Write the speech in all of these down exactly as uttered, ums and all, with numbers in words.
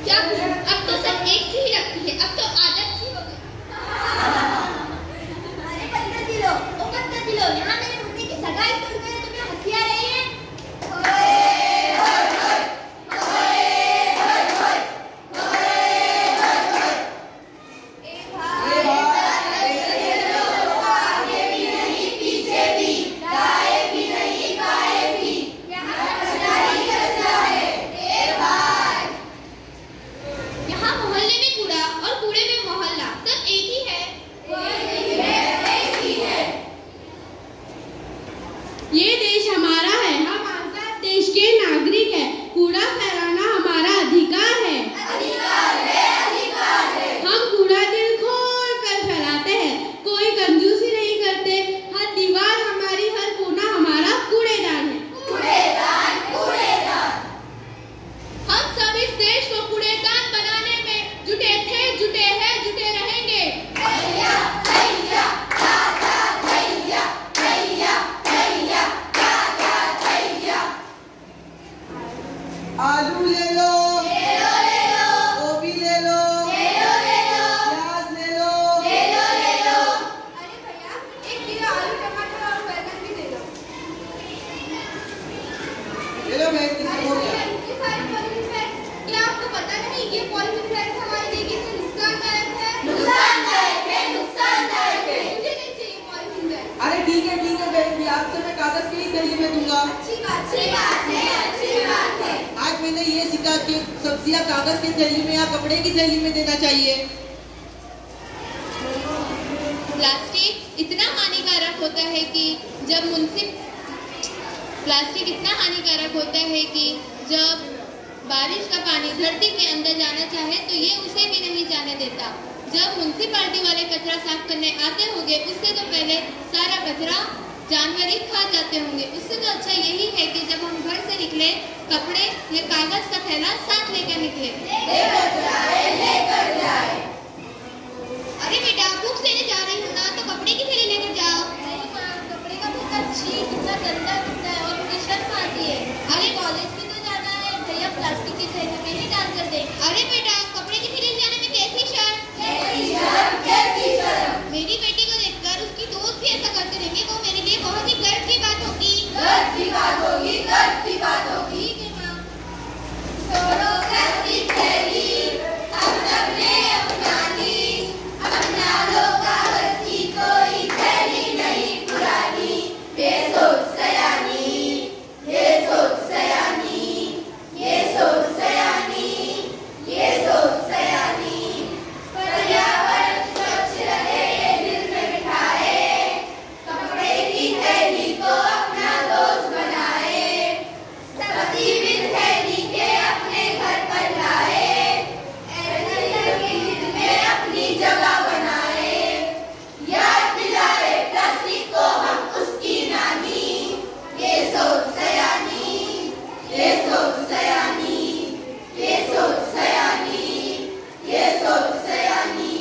क्या अब तो सब एक सी ही लगती है, अब तो आदत सी हो गई। अरे पत्थर दिलो, ओ पत्थर दिलो, यहाँ मेरे मुन्ने की सगाई कर गए, तुम्हें हंसी आ रही है? ये देश हमारा है, हम आजाद देश के नागरिक हैं। कूड़ा फैलाना हमारा अधिकार है। अधिकार है, अधिकार है। हम कूड़ा दिल खोल कर फैलाते हैं, कोई कंजूसी नहीं करते। हर दीवार हमारी, हर कोना हमारा कूड़ेदान है। कूड़ेदान, कूड़ेदान। हम सब इस देश को कूड़ेदान बनाने में जुटे थे, जुटे हैं, जुटे रहेंगे। भैया, भैया, दादा, भैया, भैया, भैया, दादा, भैया। आलू ले लो, ले लो, ले लो, गोभी ले लो, ले लो, ले लो, प्याज ले लो, ले लो, ले लो। अरे भैया, एक किलो आलू, टमाटर और बैंगन भी दे दो। ले लो बहन, किसी हो गया। इतने सारे पॉलीथीन बैग्स, क्या आपको पता नहीं ये पॉलीथीन बैग्स हमारे लिए कितने नुकसानदायक है? नुकसानदायक है, नुकसानदायक है। मुझे नहीं चाहिए पॉलीथीन बैग। अरे ठीक है ठीक है बहन जी, आपसे मैं कागज की ही थैली में दूंगा। अच्छी बात अच्छी बात है, अच्छी बात है। आज मैंने ये सीखा कि सब्जियां कागज की थैली में या कपड़े की थैली में देना चाहिए। प्लास्टिक इतना हानिकारक होता है कि जब मुंसिफ प्लास्टिक इतना हानिकारक होता है कि जब बारिश का पानी धरती के अंदर जाना चाहे तो ये उसे भी नहीं जाने देता। जब म्युनिसिपैलिटी वाले कचरा साफ करने आते होंगे उससे तो पहले सारा कचरा जानवर ही खा जाते होंगे। उससे तो अच्छा यही है कि जब हम घर से निकले कपड़े या कागज का थैला साथ लेकर निकले। लेकर जाए, लेकर जाए। अरे बेटा, भूख से जा रही हो ना तो कपड़े की थैली लेकर जाओ। नहीं माँ, कपड़े का कितना छी, कितना गंदा दिखता है और मुझे शर्म आती है। अरे कॉलेज में तो जाना है, भैया प्लास्टिक की थैली में ही डाल कर दे। अरे बेटा, कपड़े की थैली जाने में कैसी शर्म? कैसी शर्म, कैसी शर्म। मेरी बेटी को देखकर उसकी दोस्त भी ऐसा करते रहेंगे, वो मेरे लिए बहुत ही गर्व की बात होगी। गर्व की बात होगी, गर्व की बात होगी। ठीक है माँ। छोड़ो प्लास्टिक थैली, हम सबने अपना ली। अपना लो कागज की कोई थैली नहीं पुरानी। ये सोच सयानी, ये सोच सयानी, ये सोच सयानी, ये सोच सयानी। पर्यावरण स्वच्छ रहे ये दिल में बिठाए, कपड़े की थैली को अपना दोस्त बनाए। सब्जी भी थैली के अपने घर पर लाए, ऐसे करके दिल में अपनी जगह बनाए। याद दिलाए प्लास्टिक को हम उसकी नानी। ये सोच सयानी, ये सोच सयानी, ये सोच सयानी, ये सोच सयानी।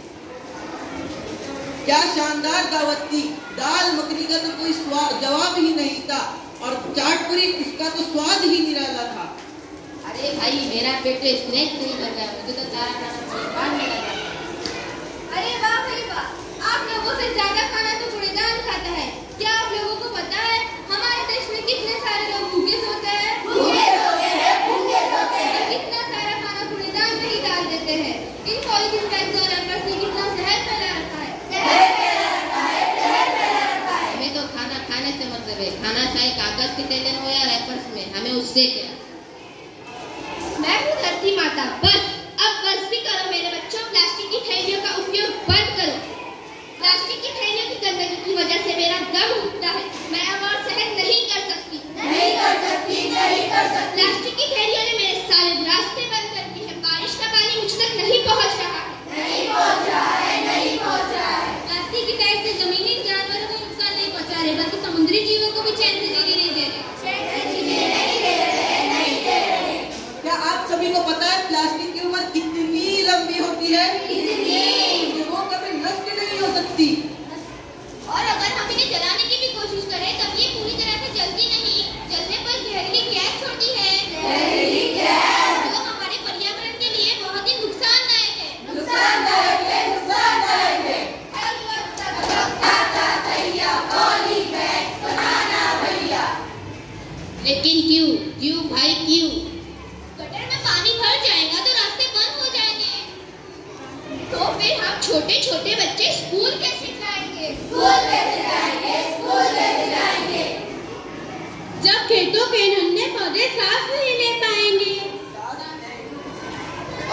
क्या शानदार दावत थी। दाल मखनी का तो कोई स्वाद जवाब ही नहीं था और चाट पूरी उसका तो स्वाद ही निराला था। अरे भाई, मेरा पेट तो स्नैक नहीं कर रहा, मुझे तो सारा खाना बेकार में लगा। अरे वाह भाई वाह, आप लोगों से ज्यादा खाना तो कूड़ेदान खाता है। क्या आप लोगों को पता है हमारे देश में कितने सारे लोग भूखे सोते हैं? भूखे सोते हैं, भूखे सोते हैं। और कितना सारा खाना कूड़ेदान में ही डाल देते हैं। इन पॉलीथीन बैग्स और रैपर्स ने कितना जहर फैला रखा है। शहर फैला रखा है, शहर फैला रखा है। हमें तो खाना खाने से मतलब है, खाना चाहे कागज के थैले में हो या रैपर्स में, हमें उससे क्या। मैं हूँ धरती माता, बस अब बस भी करो मेरे बच्चों, प्लास्टिक की थैलियों का उपयोग बंद करो। प्लास्टिक की थैलियों की गंदगी की वजह से मेरा दम घुटता है, मैं अब और सहन नहीं कर सकती। नहीं कर सकती, नहीं कर सकती। प्लास्टिक की थैलियों ने मेरे सारे रास्ते बंद कर दिए हैं, बारिश का पानी मुझ तक नहीं पहुँच रहा है। नहीं पहुंच रहा है, नहीं पहुंच रहा है। प्लास्टिक की बैग से जमीनी जानवरों को नुकसान नहीं पहुँचा रहे, बल्कि समुद्री जीवों को भी चैन से जीने नहीं दे रहे। चैन से जीने नहीं दे रहे, नहीं दे रहे। क्या आप सभी को पता है प्लास्टिक की उम्र कितनी लंबी होती है? कितनी? कि वो कभी नष्ट नहीं हो सकती। और अगर हम इन्हें जलाने की भी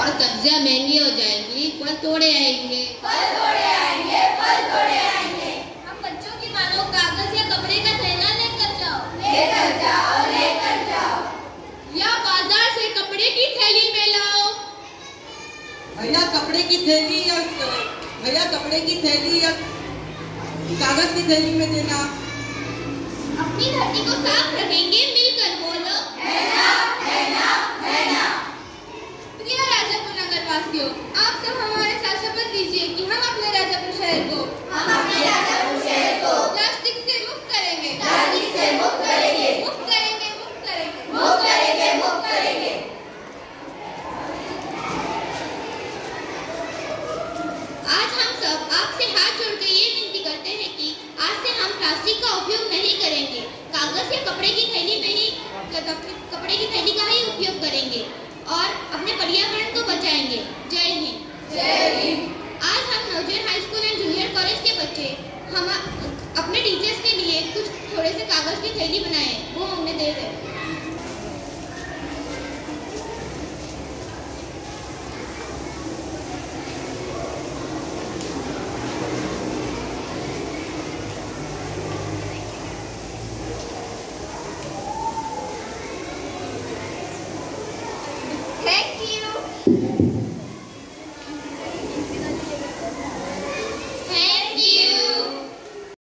और सब्जियां महंगी हो जाएंगी, फल थोड़े आएंगे। फल थोड़े आएंगे, फल थोड़े आएंगे। हम बच्चों की मानो कागज या कपड़े का थैला लेकर जाओ, लेकर जाओ, लेकर जाओ। या बाजार से कपड़े की थैली में लाओ। भैया कपड़े की थैली या भैया कपड़े की थैली या कागज की थैली में देना। अपनी धरती को साफ रखेंगे, मिलकर बोलो है ना, है ना, है ना। प्रिय राजापुर नगर वासियों, आप सब हमारे साथ शपथ लीजिए कि हम अपने राजापुर शहर को हम अपने राजापुर शहर को प्लास्टिक से मुक्त करेंगे, प्लास्टिक से मुक्त करेंगे, मुक्त करेंगे, मुक्त करेंगे, मुक्त करेंगे, मुक्त करेंगे। आज हम सब आपसे हाथ जोड़कर ये विनती करते हैं कि आज से हम प्लास्टिक का उपयोग नहीं करेंगे, कागज या कपड़े की थैली में ही कपड़े की थैली का ही उपयोग करेंगे और अपने पर्यावरण को बचाएंगे। जय हिंद। जय हिंद। आज हम Navjeevan high school and junior college के बच्चे हम अपने टीचर्स के लिए कुछ थोड़े से कागज की थैली बनाए, वो उन्हें दे रहे हैं। Thank you.